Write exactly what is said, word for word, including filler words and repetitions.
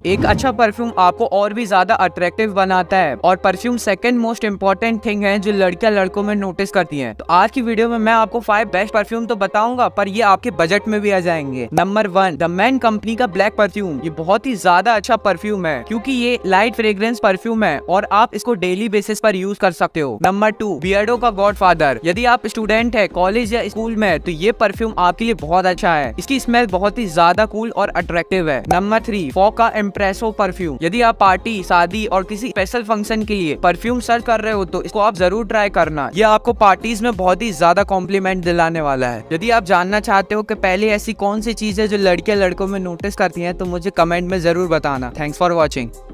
एक अच्छा परफ्यूम आपको और भी ज्यादा अट्रैक्टिव बनाता है और perfume second most important thing है जो लड़कियां लड़कों में नोटिस करती हैं। तो आज की वीडियो में मैं आपको फाइव बेस्ट परफ्यूम तो बताऊंगा, पर ये आपके बजट में भी आ जाएंगे। Number one, the man company का ब्लैक परफ्यूम। ये बहुत ही ज्यादा अच्छा परफ्यूम है क्योंकि ये लाइट फ्रेग्रेंस परफ्यूम है और आप इसको डेली बेसिस पर यूज कर सकते हो। नंबर टू, बियर्डो का गॉडफादर। यदि आप स्टूडेंट है, कॉलेज या स्कूल में, तो ये परफ्यूम आपके लिए बहुत अच्छा है। इसकी स्मेल बहुत ही ज्यादा कूल और अट्रैक्टिव है। नंबर थ्री, फॉग का इम्प्रेसो परफ्यूम। यदि आप पार्टी, शादी और किसी स्पेशल फंक्शन के लिए परफ्यूम सर्च कर रहे हो तो इसको आप जरूर ट्राई करना। ये आपको पार्टीज में बहुत ही ज्यादा कॉम्प्लीमेंट दिलाने वाला है। यदि आप जानना चाहते हो कि पहले ऐसी कौन सी चीज है जो लड़कियां लड़कों में नोटिस करती हैं तो मुझे कमेंट में जरूर बताना। Thanks for watching.